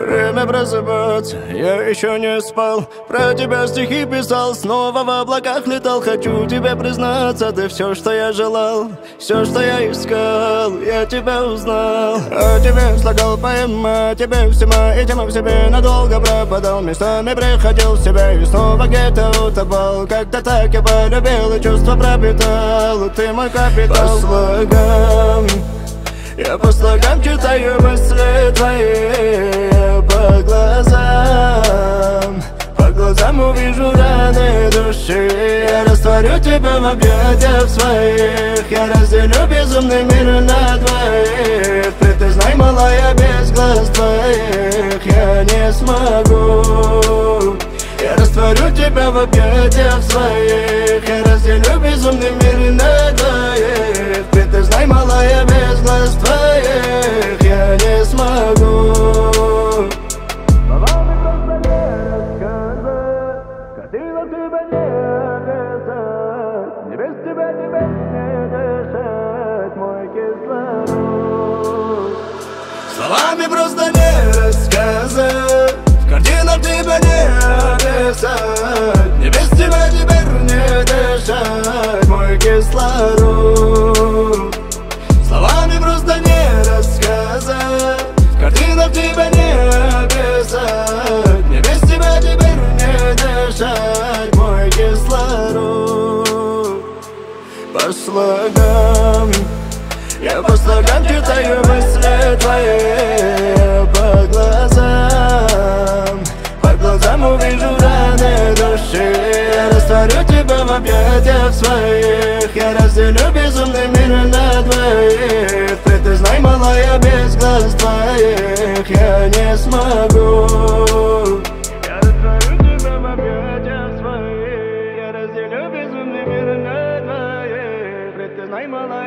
Время просыпаться, я еще не спал. Про тебя стихи писал, снова в облаках летал. Хочу тебе признаться, ты все, что я желал, все, что я искал, я тебя узнал. О тебе слагал поэма, о тебе всема, и тема в себе надолго пропадал. Местами приходил в себя и снова где-то утопал. Как-то так я полюбил и чувства пропитал, ты мой капитал. По слогам читаю мысли твои, по глазам увижу раны души. Я растворю тебя в объятиях своих, я разделю безумный мир на двоих. Ты знай, малая, без глаз твоих я не смогу. Я растворю тебя в объятиях своих, я разделю безумный мир на двоих. Ты знай, малая, без глаз твоих я не смогу. Словами просто не рассказать, картинок тебя не описать. Не без тебя теперь не дышать, мой кислород. Словами просто не рассказать, картинок тебя не описать. Не без тебя теперь не дышать, мой кислород. Словами просто не рассказать, картинок тебя не описать. Не без тебя теперь не дышать, мой кислород. По слогам, я по слогам читаю мысли твои, по глазам увижу раны души. Я растворю тебя в объятиях своих, я разделю безумный мир на двоих. Ты знай, малая, без глаз твоих я не смогу. Я растворю тебя в объятиях своих, я разделю безумный мир на двоих. Ты знай, малая.